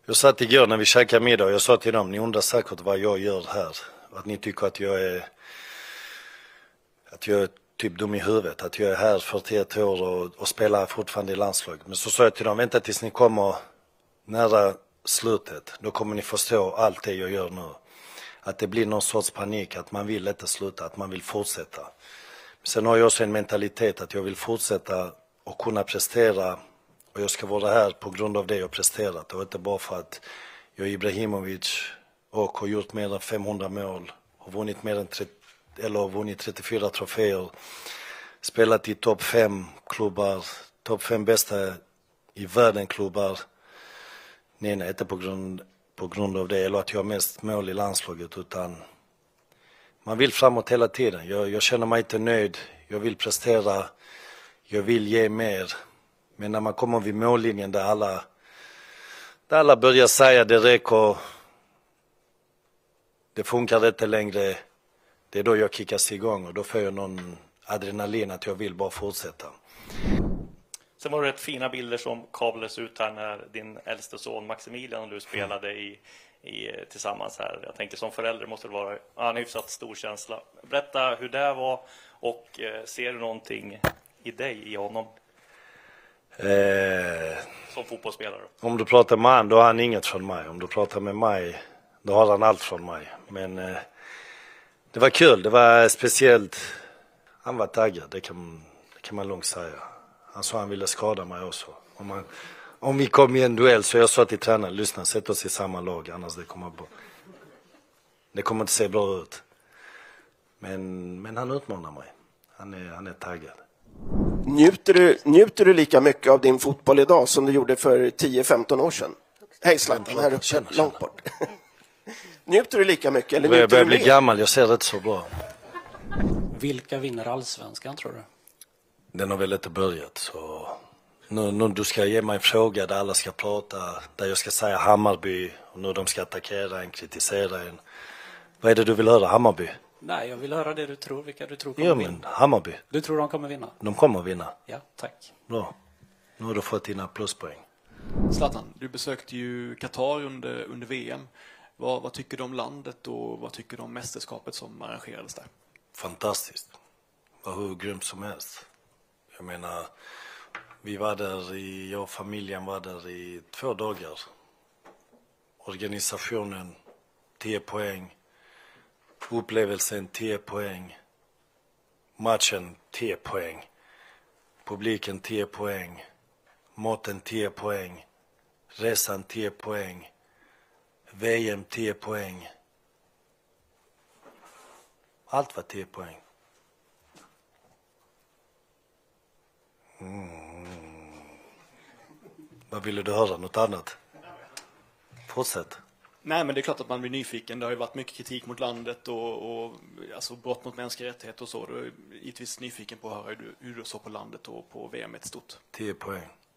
Jag satt igår när vi käkade middag och jag sa till dem, ni undrar säkert vad jag gör här. Att ni tycker att jag är typ dum i huvudet. Att jag är här 41 år och spelar fortfarande i landslaget. Men så sa jag till dem, vänta tills ni kommer nära slutet. Då kommer ni förstå allt det jag gör nu. Att det blir någon sorts panik, att man vill inte sluta, att man vill fortsätta. Sen har jag också en mentalitet att jag vill fortsätta och kunna prestera. Och jag ska vara här på grund av det jag presterat. Och inte bara för att jag är Ibrahimovic och har gjort mer än 500 mål. Och vunnit vunnit 34 troféer. Spelat i topp 5 klubbar. Topp 5 bästa i världen klubbar. Nej, inte på grund av det. Eller att jag har mest mål i landslaget. Utan man vill framåt hela tiden. Jag känner mig inte nöjd. Jag vill prestera. Jag vill ge mer. Men när man kommer vid mållinjen där alla börjar säga det räcker, det funkar inte längre, det är då jag kickas igång och då får jag någon adrenalin att jag vill bara fortsätta. Sen var det rätt fina bilder som kablades ut här när din äldste son Maximilian och du spelade tillsammans här. Jag tänker som förälder måste det vara en hyfsat stor känsla. Berätta hur det var och ser du någonting i dig, i honom? Som fotbollsspelare. Om du pratar med han, då har han inget från mig. Om du pratar med mig, då har han allt från mig. Men det var kul, det var speciellt. Han var taggad, det kan man lugnt säga. Han sa han ville skada mig också. Om vi kom i en duell så jag sa till tränaren, lyssna, sätt oss i samma lag, annars det kommer inte se bra ut. Men han utmanar mig. Han är taggad. Njuter du lika mycket av din fotboll idag som du gjorde för 10-15 år sedan? Hej Zlatan, här uppe, långt bort. Njuter du lika mycket? Eller jag börjar bli gammal, jag ser rätt så bra. Vilka vinner allsvenskan, tror du? Den har väl inte börjat, så nu du ska ge mig en fråga där alla ska prata, där jag ska säga Hammarby och nu de ska attackera en, kritisera en. Vad är det du vill höra, Hammarby? Nej, jag vill höra det du tror, vilka du tror kommer vinna. Men Hammarby. Du tror de kommer vinna? De kommer vinna. Ja, tack. Bra. Nu har du fått dina pluspoäng. Zlatan, du besökte ju Qatar under VM. Vad tycker du om landet och vad tycker du om mästerskapet som arrangerades där? Fantastiskt. Var hur grymt som helst. Jag menar, jag och familjen var där i 2 dagar. Organisationen 10 poäng. Upplevelsen 10 poäng. Matchen 10 poäng. Publiken 10 poäng. Maten 10 poäng. Resan 10 poäng. VM 10 poäng. Allt var 10 poäng. Vad ville du höra? Något annat? Fortsätt. Nej, men det är klart att man blir nyfiken. Det har ju varit mycket kritik mot landet och alltså brott mot mänskliga rättigheter och så. Du är givetvis nyfiken på att höra hur du såg på landet och på VM ett stort. 10 poäng.